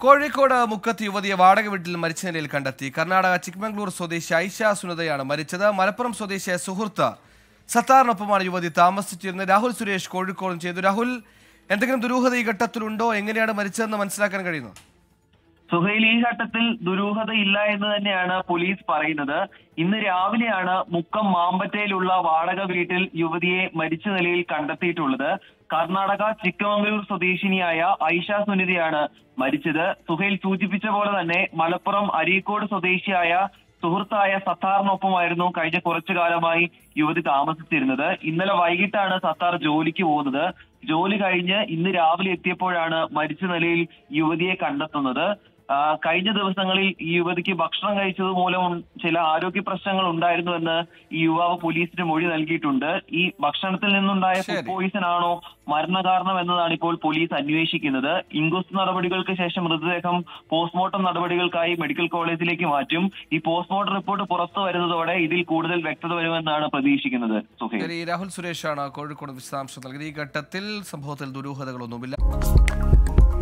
കോഴിക്കോട് മുക്കത്ത് യുവതിയെ വാടക വീട്ടിൽ മരിച്ച നിലയിൽ കണ്ടെത്തി. കർണാടക ചിക്മംഗ്ലൂർ സ്വദേശി ഐഷ സുനതയാണ് മരിച്ചത്. മലപ്പുറം സ്വദേശിയായ സുഹൃത്ത് സത്താറിനൊപ്പമാണ് യുവതി താമസിച്ചിരുന്നത്. രാഹുൽ സുരേഷ് കോഴിക്കോടും ചെയ്തു. രാഹുൽ, എന്തെങ്കിലും ദുരൂഹത ഈ ഘട്ടത്തിലുണ്ടോ? എങ്ങനെയാണ് മരിച്ചതെന്ന് മനസ്സിലാക്കാൻ കഴിയുന്നത്? സുഹൈൽ, ഈ ഘട്ടത്തിൽ ദുരൂഹതയില്ല എന്ന് തന്നെയാണ് പോലീസ് പറയുന്നത്. ഇന്ന് രാവിലെയാണ് മുക്കം മാമ്പറ്റയിലുള്ള വാടക വീട്ടിൽ യുവതിയെ മരിച്ച നിലയിൽ കണ്ടെത്തിയിട്ടുള്ളത്. കർണാടക ചിക്കമംഗലൂർ സ്വദേശിനിയായ ഐഷ സുനിതയാണ് മരിച്ചത്. സുഹൈൽ സൂചിപ്പിച്ച പോലെ തന്നെ മലപ്പുറം അരീക്കോട് സ്വദേശിയായ സുഹൃത്തായ സത്താറിനൊപ്പമായിരുന്നു കഴിഞ്ഞ കുറച്ചു കാലമായി യുവതി താമസിച്ചിരുന്നത്. ഇന്നലെ വൈകിട്ടാണ് സത്താർ ജോലിക്ക് പോകുന്നത്. ജോലി കഴിഞ്ഞ് ഇന്ന് രാവിലെ എത്തിയപ്പോഴാണ് മരിച്ച നിലയിൽ യുവതിയെ കണ്ടെത്തുന്നത്. കഴിഞ്ഞ ദിവസങ്ങളിൽ ഈ യുവതിക്ക് ഭക്ഷണം കഴിച്ചത് മൂലം ചില ആരോഗ്യ പ്രശ്നങ്ങൾ ഉണ്ടായിരുന്നുവെന്ന് ഈ യുവാവ് പോലീസിന് മൊഴി നൽകിയിട്ടുണ്ട്. ഈ ഭക്ഷണത്തിൽ നിന്നുണ്ടായ ഫുഡ് പോയിസൺ ആണോ മരണകാരണം എന്നതാണ് ഇപ്പോൾ പോലീസ് അന്വേഷിക്കുന്നത്. ഇൻക്വസ്റ്റ് നടപടികൾക്ക് ശേഷം മൃതദേഹം പോസ്റ്റ്മോർട്ടം നടപടികൾക്കായി മെഡിക്കൽ കോളേജിലേക്ക് മാറ്റും. ഈ പോസ്റ്റ്മോർട്ടം റിപ്പോർട്ട് പുറത്തു വരുന്നതോടെ ഇതിൽ കൂടുതൽ വ്യക്തത വരുമെന്നാണ് പ്രതീക്ഷിക്കുന്നത്. രാഹുൽ സുരേഷാണ് കോഴിക്കോട് വിശദാംശം നൽകിയത്. ഈ ഘട്ടത്തിൽ സംഭവത്തിൽ ദുരൂഹതകളൊന്നുമില്ല.